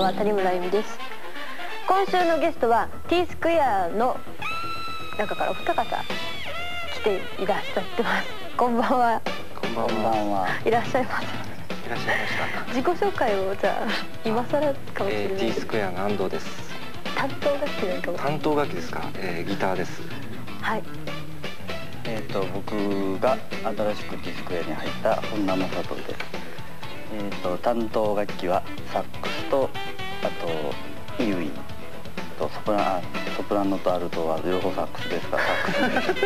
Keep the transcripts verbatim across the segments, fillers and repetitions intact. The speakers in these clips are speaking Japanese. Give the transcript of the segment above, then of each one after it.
は谷村由美です。今週のゲストは T スクエアの中からお二方来ていらっしゃってます。こんばんは。 こんばんは。 いらっしゃいます。 いらっしゃいました。 自己紹介をじゃあ今更かもしれない。 えー、T スクエアの安藤です。 担当楽器なんかも。 担当楽器ですか。えー、ギターです。 はい。 えっと僕が新しく T スクエアに入った本田正人です。えっと担当楽器はサックスとあとイウイとソプラソプラノとアルトは両方サックスですがサックスです。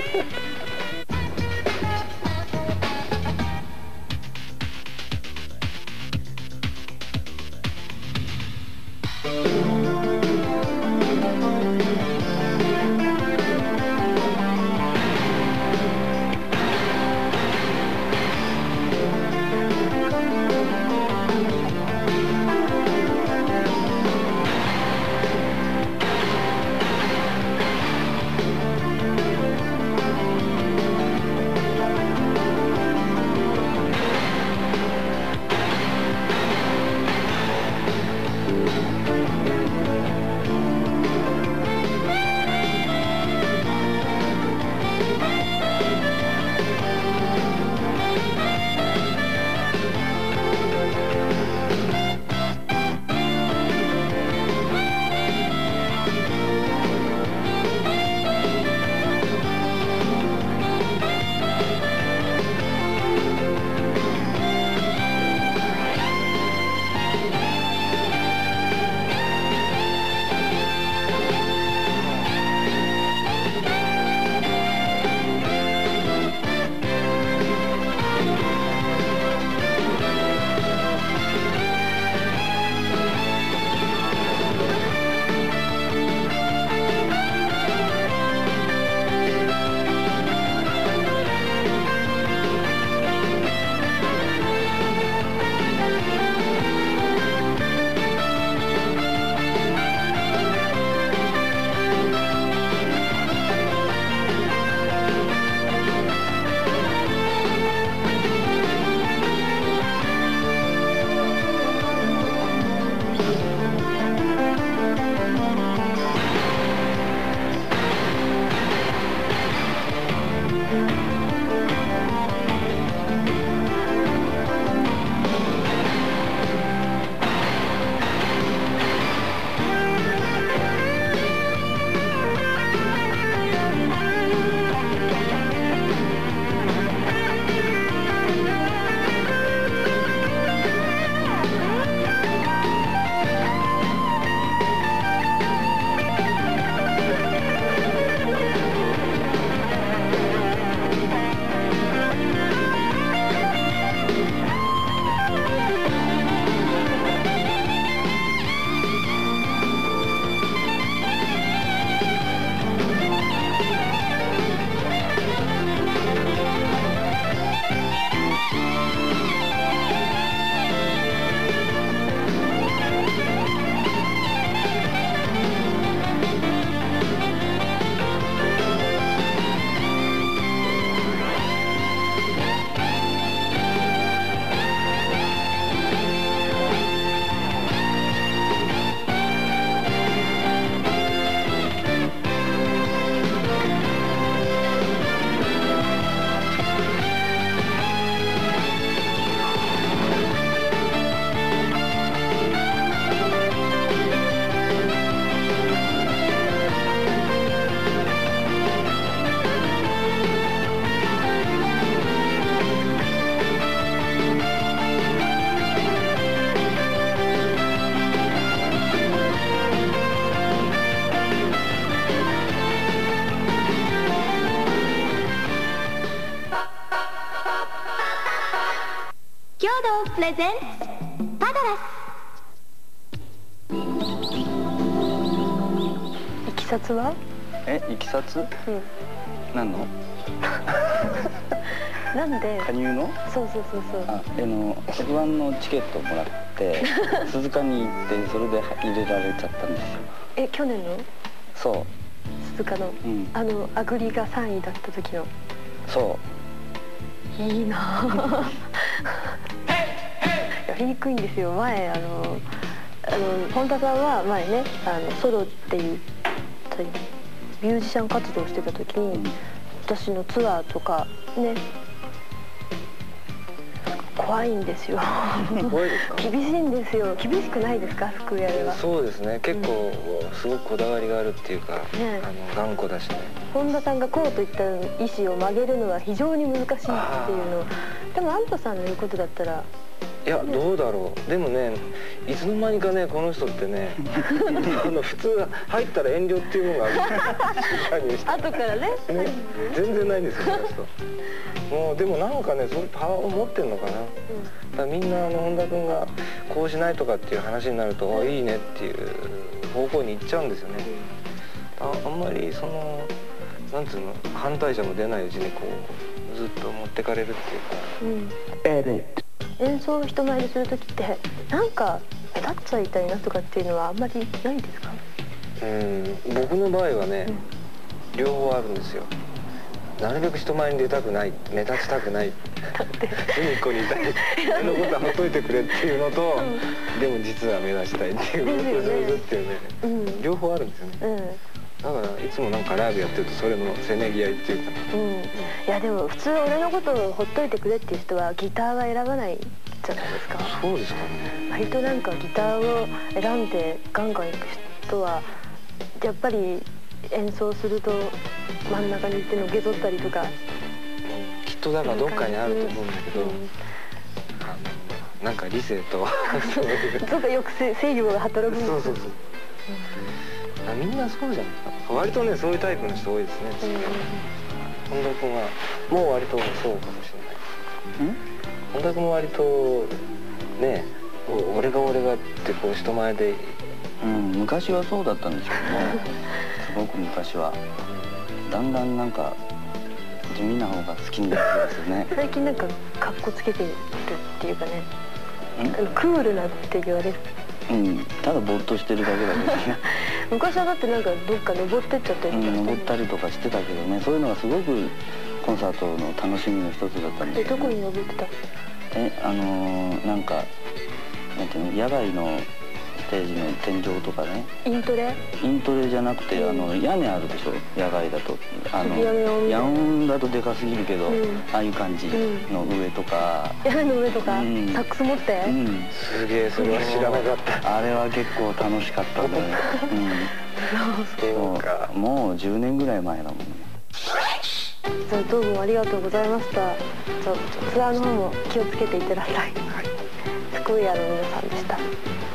プレゼンツパドラス。いきさつは？ え、いきさつ？うん。何の？ なんで？ 加入の？ そうそうそうそう。 あ、あの エフワン のチケットをもらって鈴鹿に行ってそれで入れられちゃったんですよ。 え、去年の？ そう。 鈴鹿の、うん、あのアグリがさんいだった時の。 そう。 いいな。やりにくいんですよ。前あのあの本田さんは前ねあのソロっていうミュージシャン活動をしてた時に、うん、私のツアーとかね怖いんですよ。 怖いですか？ 厳しいんですよ。厳しくないですか、福屋では？ そうですね。結構、うん、すごくこだわりがあるっていうか、ね、あの頑固だしね。 本田さんがこうといった意思を曲げるのは非常に難しいっていうの。でも安藤さんの言うことだったら。 いや、どうだろう。でもね、いつの間にかね、この人ってね、あの普通入ったら遠慮っていうものがある。 後からね。ね、 全然ないんですよ、この人。もうでもなんかね、そういうパワーを持ってるのかな。うん、だからみんなあの本田君がこうしないとかっていう話になると、うん、いいねっていう方向に行っちゃうんですよね。うん、あ, あんまりそのなんつうの反対者も出ないうちにこうずっと持ってかれるっていうか。うん演奏を人前でする時ってなんか目立っちゃいたいなとかっていうのはあんまりないんですか？うん僕の場合はね、うん、両方あるんですよ。なるべく人前に出たくない目立ちたくない隅っこにいたい俺のことはほっといてくれっていうのと、うん、でも実は目立ちたいっていうずるずっていうね、うん、両方あるんですよね。うんだからいつもなんかライブやってるとそれのせめぎ合いっていうかな、うん、いやでも普通俺のことをほっといてくれっていう人はギターは選ばないじゃないですか。そうですかね。割となんかギターを選んでガンガンいく人はやっぱり演奏すると真ん中に行ってのけぞったりとか、うん、きっとだからどっかにあると思うんだけど、うん、あのなんか理性とそうかよく制御が働くんです。そうそうそう、うん、みんなそうじゃないか。割とねそういうタイプの人多いですね。本田君はもう割とそうかもしれない。本田君も割とね俺が俺がってこう人前で、うん、昔はそうだったんですけどねすごく昔はだんだんなんか地味な方が好きになってですよね。最近なんかカッコつけてるっていうかねクールなって言われる。うん、ただぼーっとしてるだけだけどね昔はだってなんかどっか登ってっちゃったりとか、うん、登ったりとかしてたけどねそういうのがすごくコンサートの楽しみの一つだったんですけど、ね、どこに登ってた？え、あのー、なんかなんていうの野外のステージの天井とかねイントレ？イントレじゃなくて、うん、あの屋根あるでしょ野外だとあの野音だとでかすぎるけど、うん、ああいう感じの上とか、うん、屋根の上とか、うん、サックス持って、うん、すげえそれは知らなかったあれは結構楽しかったね、うん、そうかもうじゅうねんぐらい前だもんね。じゃあどうもありがとうございました。じゃあツアーの方も気をつけていってらっしゃい。はい、スクエアの皆さんでした。